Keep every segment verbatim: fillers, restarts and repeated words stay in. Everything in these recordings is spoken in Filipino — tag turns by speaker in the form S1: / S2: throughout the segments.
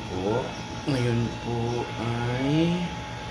S1: po. Ngayon po ay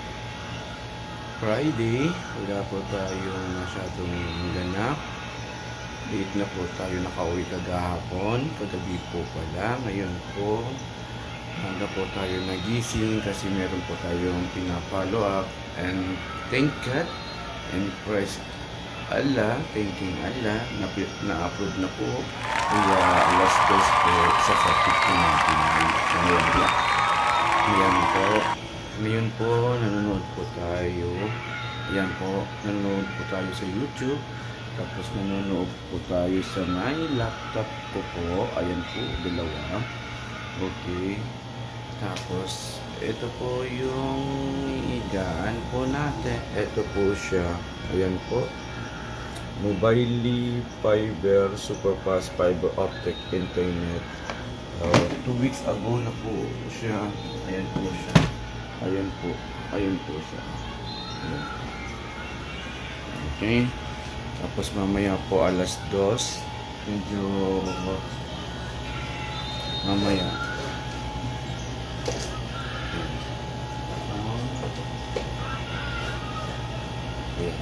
S1: Friday. Wala po tayong masyadong ganap. Late na po tayo nakauwi kagahapon. Kagabi po pala. Ngayon po, hangga po tayo nagising kasi meron po tayong pinapollow up. And thank God and praise Allah, thanking Allah, na-upload na po. Kaya alas dos po, sasapit po natin. Ngayon, ngayon po, ngayon po, nanonood po tayo. Ayan po, nanonood po tayo sa YouTube. Tapos nanonood po tayo sa my laptop ko po. Ayan po, dalawa. Okay. Tapos, ito po yung higaan po natin. Ito po siya. Ayan po. Mobile Fiber Superfast Fiber Optic Internet. Uh, two weeks ago na po siya. Ayan po siya. Ayan po. Ayan po siya. Ayan. Okay. Tapos mamaya po alas dos. Medyo mamaya. Ayan.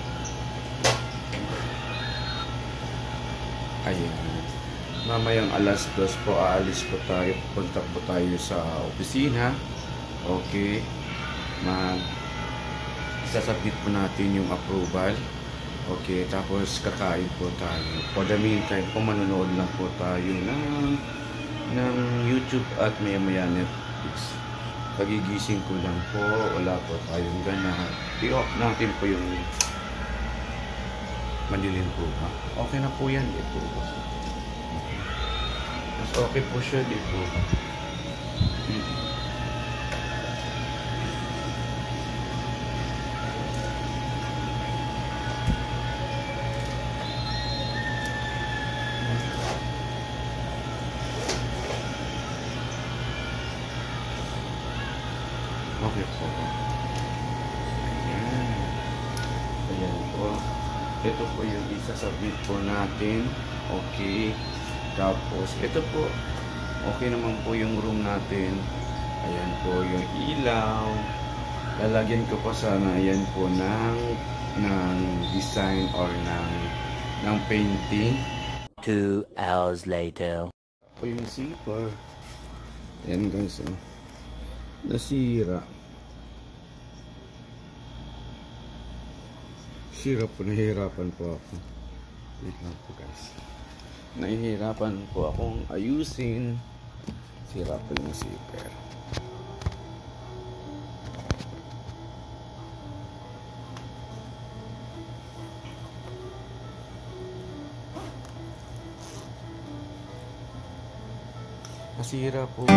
S1: Ayan. Mamayang alas dos po, aalis po tayo. Pupunta po tayo sa opisina. Okay. Mag sasabit po natin yung approval. Okay. Tapos kakain po tayo. For the meantime po, manonood lang po tayo ng, ng YouTube at maya maya Netflix. Pagigising ko lang po. Wala po tayong ganap. I-off natin po yung madilim po ba? Okay na po yan, di po ba? Okay. Mas okay po siya, di po ba? Hmm. Okay po. Ayan. Ayan po. Ito po yung isasabit po natin. Okay. Tapos, ito po. Okay naman po yung room natin. Ayan po yung ilaw. Lalagyan ko pa sana ayan po ng, ng design or ng, ng painting.
S2: Two hours later.
S1: Po yung zipper. Ayan guys. Oh. Nasira. Sira po, nahihirapan po ako. Wait lang po guys. Nahihirapan po akong ayusin. Sira po yung zipper. Nasira po.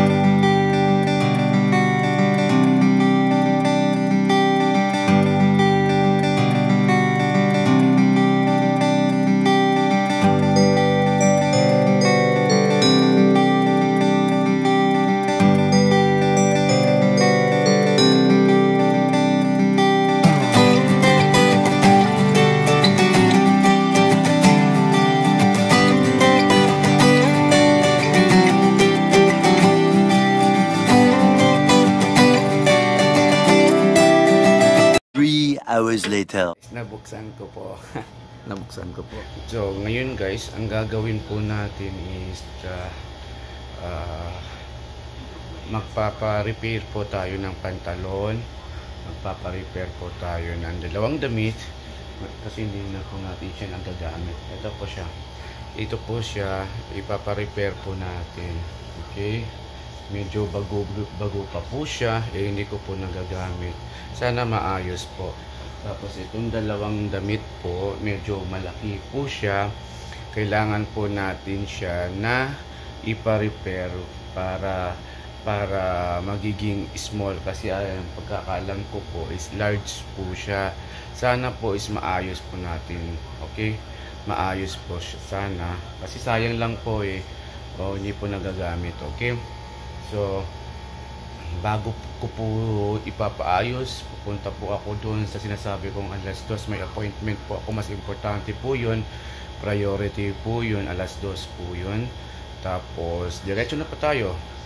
S2: Hours later.
S1: Nabuksan ko po. Nabuksan ko po. So, ngayon guys, ang gagawin po natin is uh, uh, magpapa-repair po tayo ng pantalon. Magpapa-repair po tayo ng dalawang damit. Kasi hindi na po natin siya nagagamit. Ito po siya. Ito po siya. Ipapa-repair po natin. Okay? Medyo bago, bago pa po siya. Eh, hindi ko po nagagamit. Sana maayos po. Tapos itong dalawang damit po, medyo malaki po siya. Kailangan po natin siya na ipa-repair para para magiging small kasi ang pagkakalam ko po is large po siya. Sana po is maayos po natin. Okay? Maayos po siya sana. Kasi sayang lang po eh. O, hindi po nagagamit. Okay? So, bago ko po ipapaayos, pupunta po ako doon sa sinasabi kong alas dos. May appointment po ako. Mas importante po yun. Priority po yun. Alas dos po yun. Tapos, diretso na pa tayo.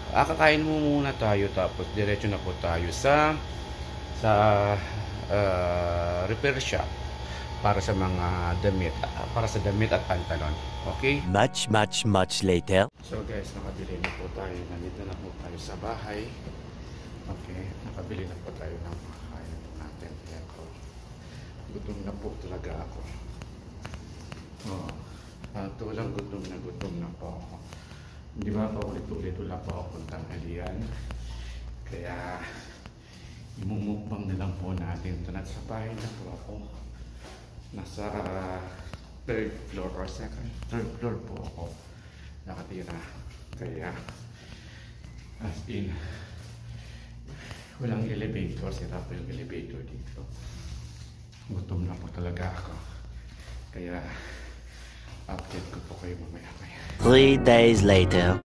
S1: Ah, kakain mo muna tayo tapos diretso na po tayo sa sa ah, repair shop para sa mga damit, ah, para sa damit at pantalon. Okay?
S2: Much, much, much later.
S1: So guys, nakabili na po tayo. Nandito na po tayo sa bahay. Okay, nakabili na po tayo ng kakain natin. Ayan po. Gutom na po talaga ako. Oh, uh, tulang gutom na gutom na po ako. Di ba pa ulit-ulit wala po ako tanghalian. Kaya imumukbang na lang po natin. Ito na sa bahay na po ako. Nasa third floor or second third floor po ako nakatira. Kaya as in walang elevator, sira po yung elevator dito. Gutom na po talaga ako. Kaya update ko po kayo mamaya maya.
S2: Three days later.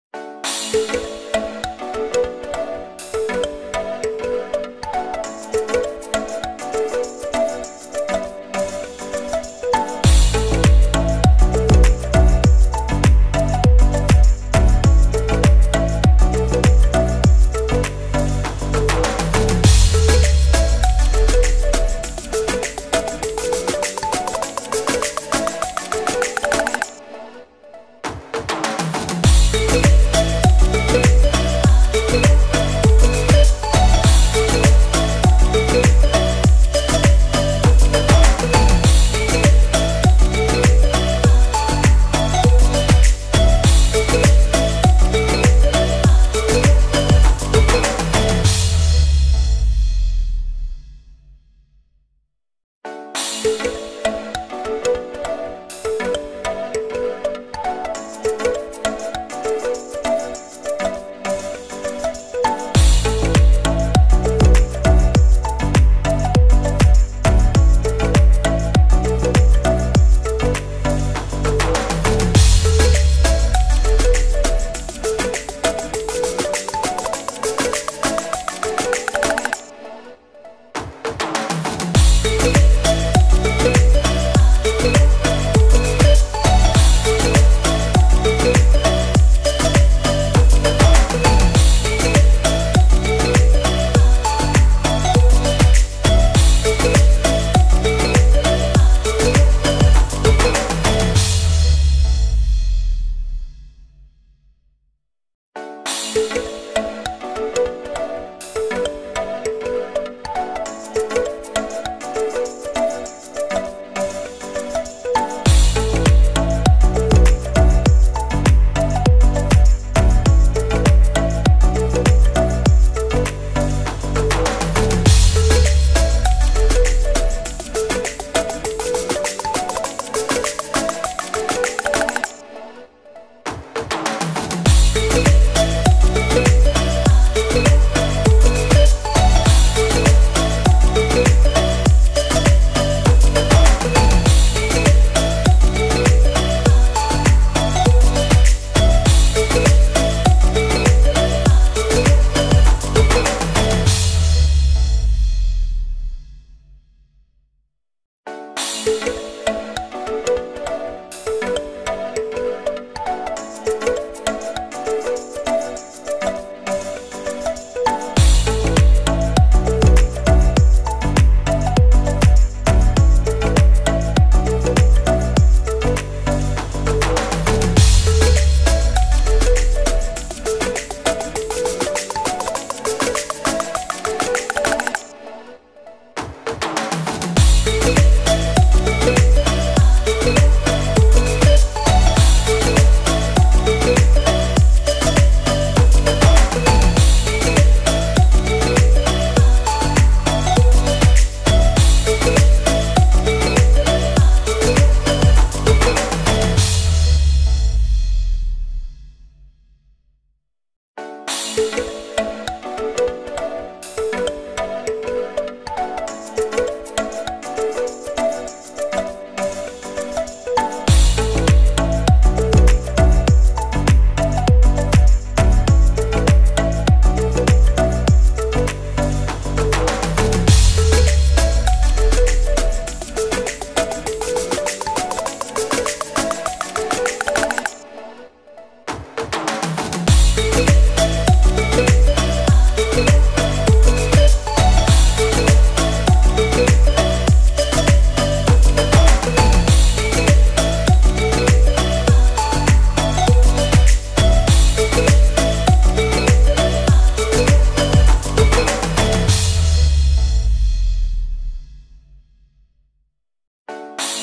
S3: We'll be right back.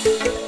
S1: Bye.